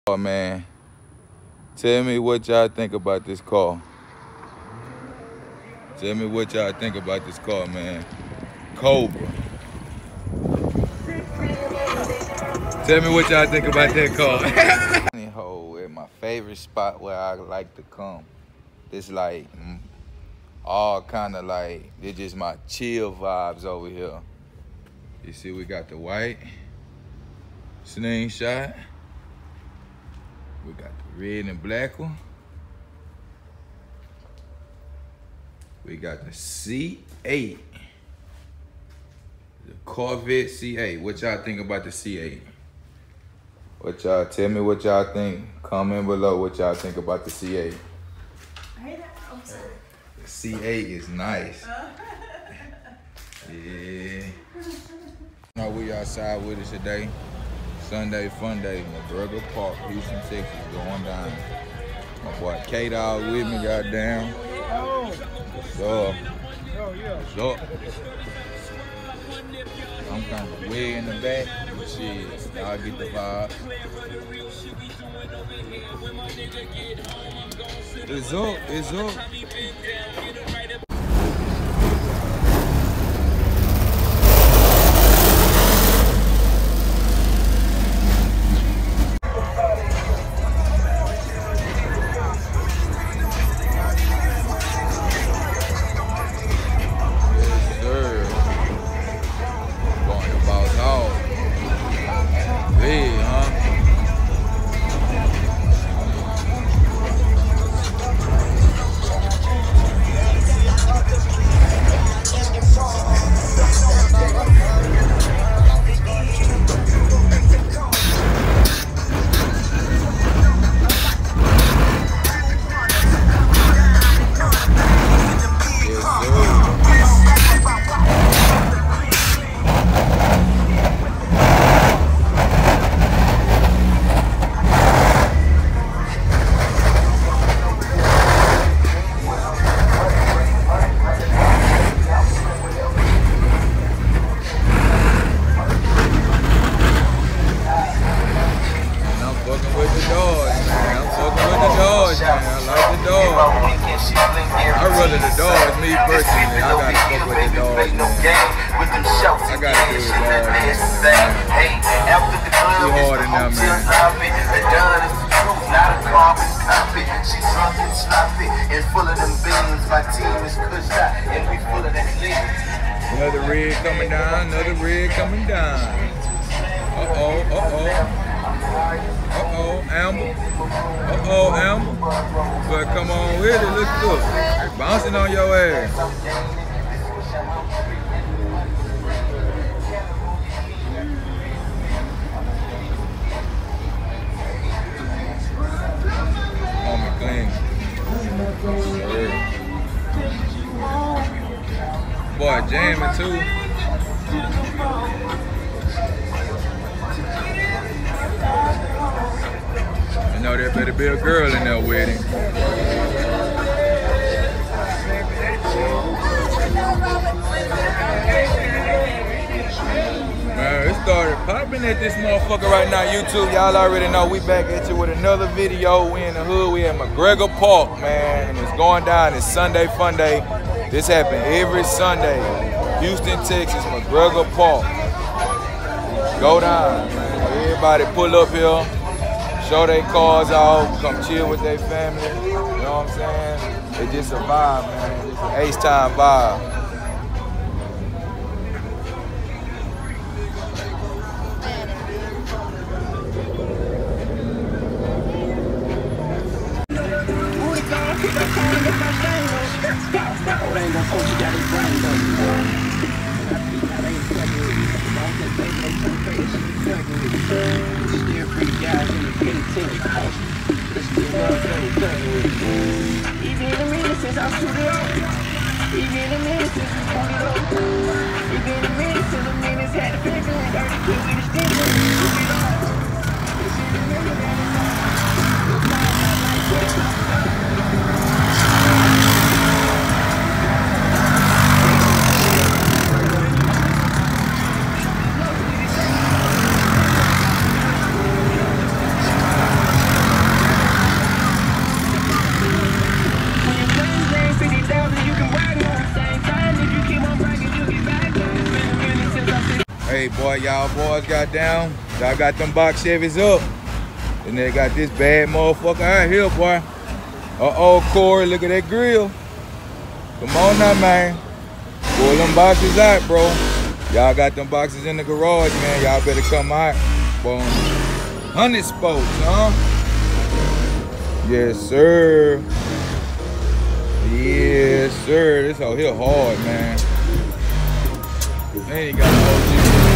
Oh man, tell me what y'all think about this car. Tell me what y'all think about this car, man. Cobra. Tell me what y'all think about that car. Hole at my favorite spot where I like to come. It's like all kind of like, it's just my chill vibes over here. You see, we got the white slingshot. We got the red and black one. We got the C8. The Corvette C8. What y'all think about the C8? What y'all, tell me what y'all think. Comment below what y'all think about the C8. The C8 is nice. Yeah. Now we outside with us today. Sunday fun day, McGregor Park, Houston, Texas, going down. My boy K-Dog with me, goddamn. What's up? What's up? I'm kind of way in the back, but shit, y'all get the vibe. It's up, it's up. Another red coming down, another red coming down. Uh-oh, Amber. Uh-oh, Amber. But come on with it, look good. They're bouncing on your ass. Homie clean. Boy, jamming too. You know there better be a girl in there with him. Man, it started popping at this motherfucker right now, YouTube. Y'all already know we back at you with another video. We in the hood, we at McGregor Park, man. And it's going down, it's Sunday Fun Day. This happen every Sunday. Houston, Texas, McGregor Park. Go down, man. Everybody pull up here, show their cars off, come chill with their family. You know what I'm saying? It's just a vibe, man. It's an H-time vibe. boy. Y'all boys got down. Y'all got them box Chevys up. And they got this bad motherfucker out here, boy. Uh-oh, Corey, look at that grill. Come on now, man. Pull them boxes out, bro. Y'all got them boxes in the garage, man. Y'all better come out. Boom. 100 spokes, huh? Yes, sir. Yes, sir. This out here hard, man. Man, he got no